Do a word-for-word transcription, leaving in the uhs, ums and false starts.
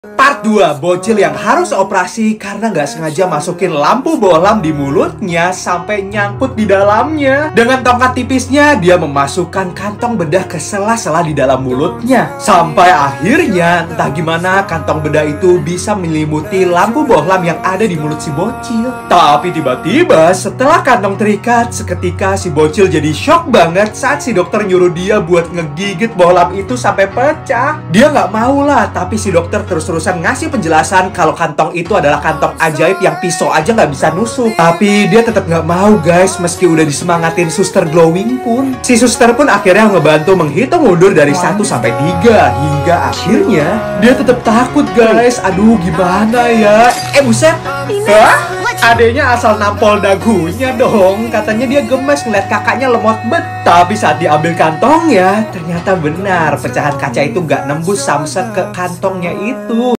Part dua, bocil yang harus operasi karena nggak sengaja masukin lampu bohlam di mulutnya sampai nyangkut di dalamnya. Dengan tongkat tipisnya, dia memasukkan kantong bedah ke sela-sela di dalam mulutnya. Sampai akhirnya, entah gimana kantong bedah itu bisa menyelimuti lampu bohlam yang ada di mulut si bocil. Tapi tiba-tiba setelah kantong terikat, seketika si bocil jadi shock banget saat si dokter nyuruh dia buat ngegigit bohlam itu sampai pecah. Dia nggak mau lah, tapi si dokter terus-terusan ngasih penjelasan kalau kantong itu adalah kantong ajaib yang pisau aja nggak bisa nusuk. Tapi dia tetap nggak mau guys, meski udah disemangatin suster glowing pun. Si suster pun akhirnya ngebantu menghitung mundur dari satu sampai tiga. Hingga akhirnya dia tetap takut guys. Aduh gimana ya. Eh buset. Hah? Adenya asal nampol dagunya dong. Katanya dia gemes ngeliat kakaknya lemot bet. Tapi saat diambil kantongnya, ternyata benar pecahan kaca itu nggak nembus samsat ke kantongnya itu.